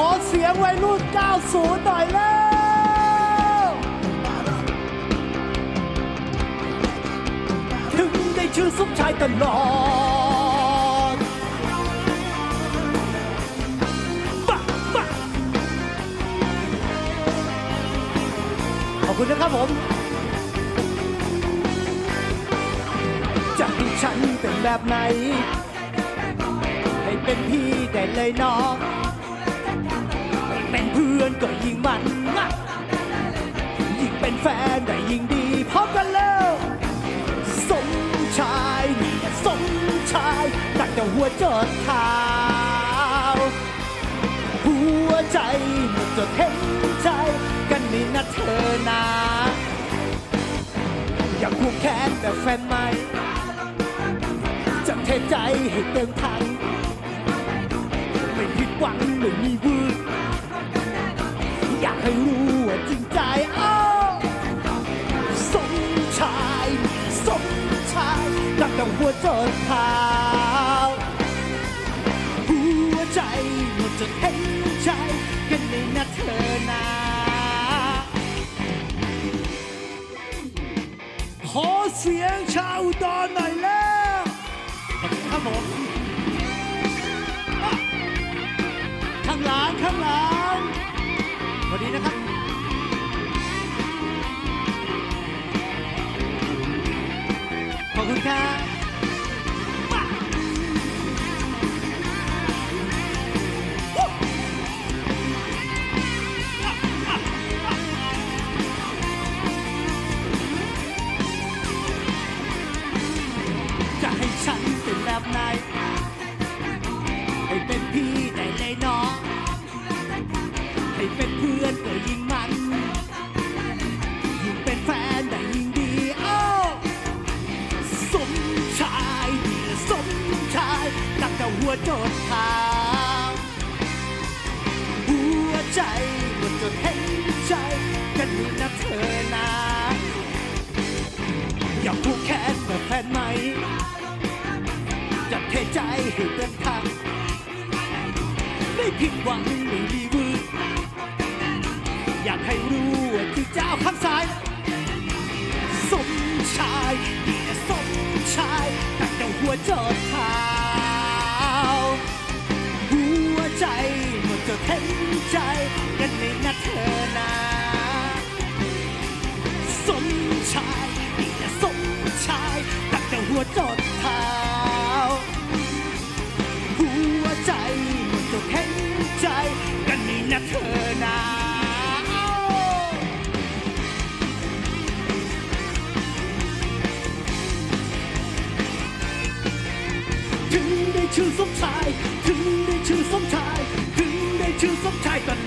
เสียงวัยรุ่น90หน่อยแล้วถึงได้ชื่อสมชายตลอดขอบคุณนะครับผมจะให้ฉันเป็นแบบไหนให้เป็นพี่ได้เลยน้องเป็นเพื่อนก็ยิ่งมันยิ่งเป็นแฟนได้ยิ่งดีพร้อมกันแล้วสมชายนี่สมชายตั้งแต่หัวจนเท้าหัวใจมันจะเห็นใจกันนี่นะเธอนะอยากควงแขนแบบแฟนใหม่จะเทใจให้เต็มถังไม่ผิดหวังไม่มีวืดอยากให้รู้ว่าจริงใจสมชายสมชายรักแต่หัวจนเท้าหัวใจมันจะเห็นใจกันในนะเธอนะขอเสียงชาวอุดรหน่อยแล้วครับผมข้างหลังสวัสดีนะครับขอบคุณครับจะให้ฉันเป็นแบบไหนให้เป็นพี่ได้เลยน้องให้เป็นเพื่อนก็ยิ่งมันยิ่งเป็นแฟนได้ยิ่งดีสมชายสมชายตั้งแต่หัวจนเท้าหัวใจมันจะเห็นใจกันนี่นะเธอนะอยากผูกแขนแบบแฟนใหม่จะเทใจให้เต็มถังไม่ผิดหวังไม่มีวืดอยากให้รู้ว่าที่เจ้าข้างซ้ายสมชายสมชายตั้งแต่หัวจนเท้าหัวใจมันจะเห็นใจกันในนะเธอนะสมชายสมชายตั้งแต่หัวจนเท้าหัวใจมันจะเห็นใจกันนี่นะเธอนะถึงได้ชื่อสมชายถึงได้ชื่อสมชายถึงได้ชื่อสมชายต